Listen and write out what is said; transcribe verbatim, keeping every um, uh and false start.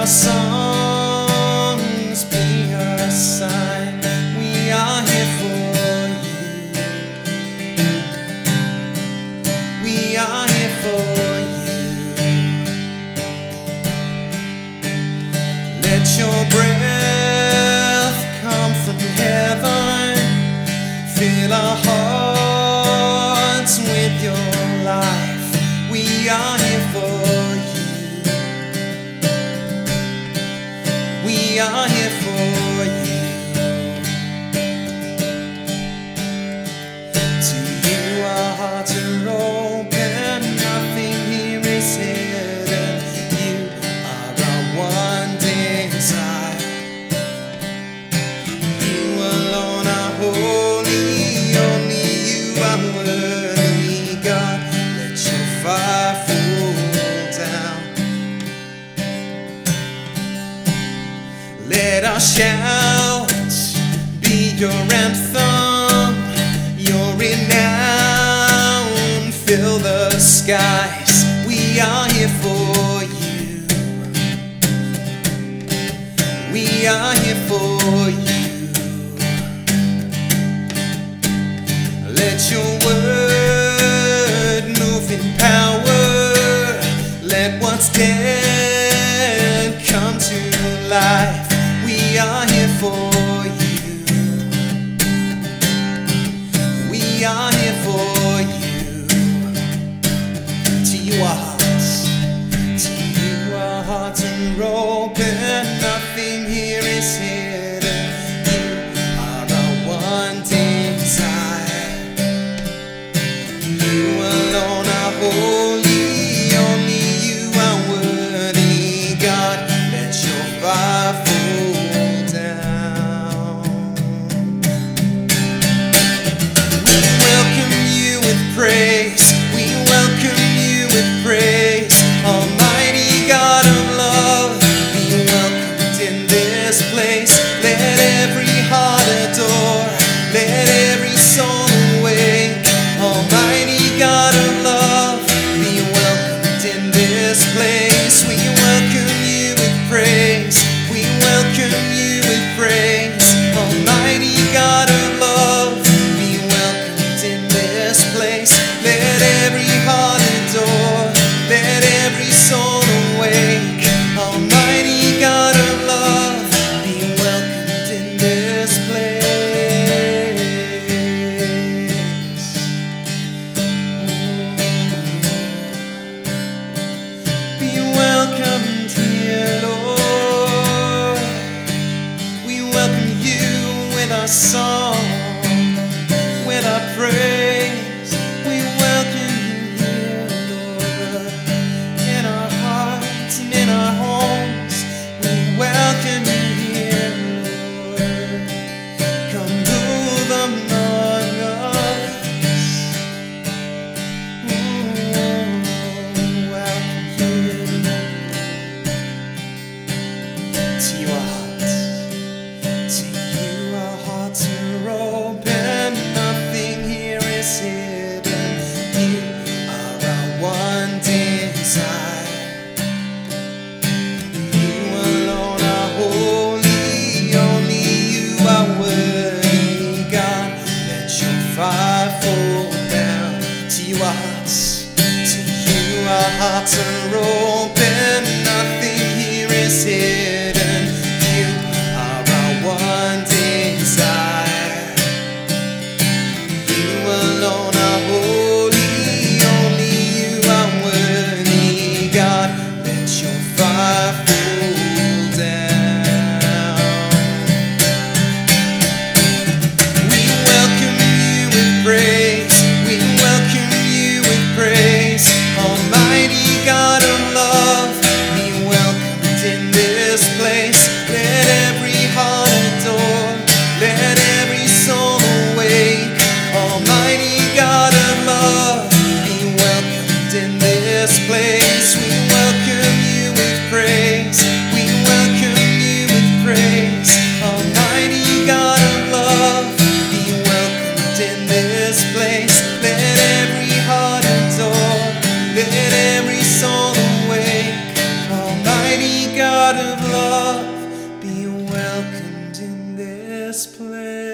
songs be a sign we are here for you. We are here for you. Let your breath come from heaven. Fill our hearts with your life. We are here for you. We are here for you. To you our hearts are open, nothing here is hidden. You are our one desire. You alone are holy, only you are worthy, God. Let your fire fall down. Let our shouts be your anthem, your renown fill the skies. We are here for you. We are here for you. Let your word move in power. Let what's dead come to life. We are here for you. We are here for you. To you our hearts, to you our hearts are open. Nothing here is hidden. You are our one desire. You alone are holy, only you are worthy, God. Let your fire fall. Praise, we welcome you with praise. Almighty God of love, be welcomed in this place. Let every heart adore, let every soul awake. Almighty God of love, be welcomed in this place. We welcome you with praise, we welcome you with praise. Almighty God of love, be welcomed in this place. Let every heart adore, let every soul awake. Almighty God of love, be welcomed in this place. Be welcomed here, Lord. We welcome you with our song, with our praise. We welcome you here, Lord, in our hearts and in our homes. We welcome you here, Lord. Come move among us. Ooh, welcome you to your hearts. To you our hearts are open. Nothing here is hidden. You are our one desire. You alone are holy, only you are worthy, God. Let your fire fall down. To you our hearts, to you our hearts are open. Nothing here is hidden. You are our one desire. You alone are holy, only you are worthy, God. Let your fire fall down. We welcome you with praise, we welcome you with praise. Almighty God of love, be welcomed in this this place.